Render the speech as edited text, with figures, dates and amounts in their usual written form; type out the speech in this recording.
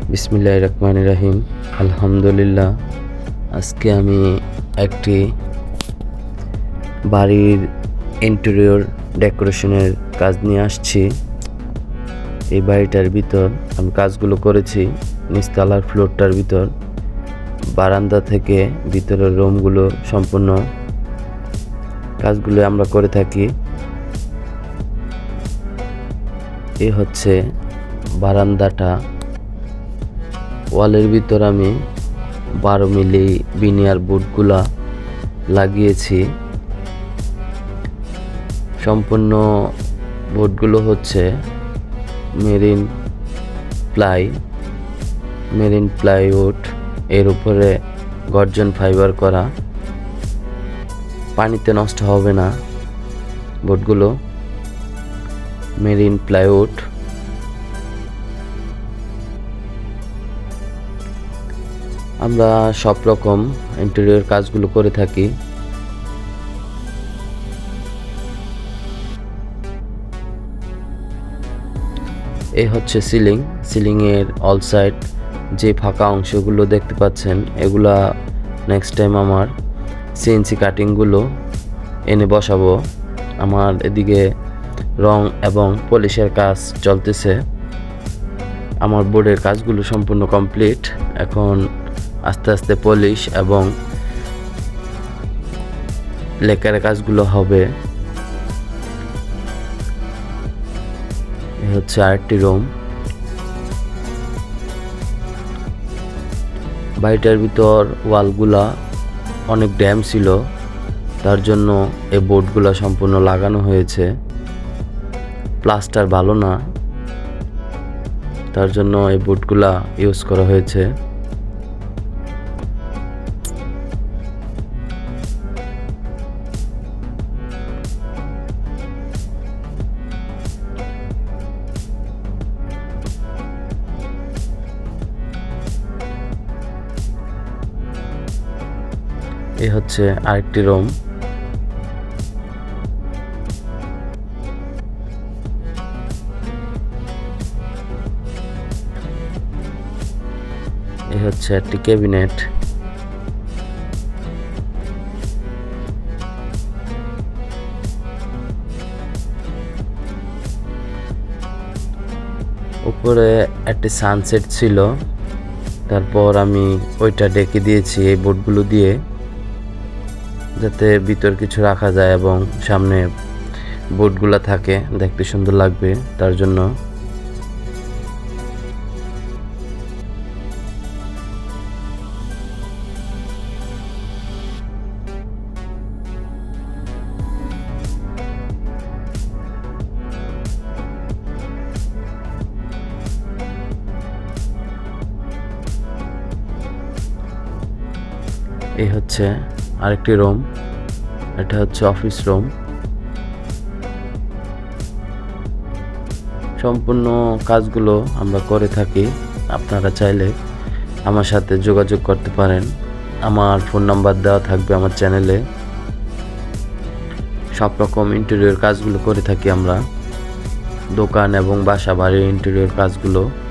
বিসমিল্লাহির রহমানির রহিম। আলহামদুলিল্লাহ। আজকে আমি একটি বাড়ির ইন্টেরিয়র ডেকোরেশনের কাজ নিয়ে আসছি। এই বাড়িটার ভিতর আমি কাজগুলো করেছি নিচতলার ফ্লোরটার ভিতর, বারান্দা থেকে ভিতরের রুমগুলো সম্পূর্ণ কাজগুলো আমরা করে থাকি। এই হচ্ছে বারান্দাটা। ওয়ালের ভিতর আমি 12 মিলি বিনিয়ার বোর্ডগুলা লাগিয়েছি। সম্পূর্ণ বোর্ডগুলো হচ্ছে মেরিন প্লাইউড, এর উপরে গর্জন ফাইবার করা, পানিতে নষ্ট হবে না বোর্ডগুলো। Marine plywood. আমরা সব রকম ইন্টেরিয়র কাজগুলো করে থাকি। এই হচ্ছে সিলিং এর অল সাইড যে ফাঁকা অংশগুলো দেখতে পাচ্ছেন, এগুলা নেক্সট টাইম আমার সিএনসি কাটিংগুলো এনে বসাবো। আমার এদিকে রং এবং পলিশের কাজ চলতেছে। আমার বোর্ডের কাজগুলো সম্পূর্ণ কমপ্লিট। এখন আস্তে আস্তে পলিশ এবং লেকারের কাজগুলো হবে। এই হচ্ছে আরেকটি রুম। বাড়িটার ভিতর ওয়ালগুলা অনেক ড্যাম ছিল, তার জন্য এই বোর্ডগুলো সম্পূর্ণ লাগানো হয়েছে। প্লাস্টার ভালো না, তার জন্য এই বোর্ডগুলা ইউজ করা হয়েছে। এই হচ্ছে আরেকটি রুম। এই হচ্ছে একটি ক্যাবিনেট। উপরে একটি সানসেট ছিল, তারপর আমি ওইটা ডেকে দিয়েছি এই বোর্ডগুলো দিয়ে, যাতে ভিতর কিছু রাখা যায় এবং সামনে বোর্ডগুলো থাকে, দেখতে সুন্দর লাগবে তার জন্য। এই হচ্ছে আরেকটি রুম। এটা হচ্ছে অফিস রুম। সম্পূর্ণ কাজগুলো আমরা করে থাকি। আপনারা চাইলে আমার সাথে যোগাযোগ করতে পারেন। আমার ফোন নাম্বার দেওয়া থাকবে আমার চ্যানেলে। সব রকম ইন্টেরিয়র কাজগুলো করে থাকি আমরা, দোকান এবং বাসা বাড়ির ইন্টেরিয়র কাজগুলো।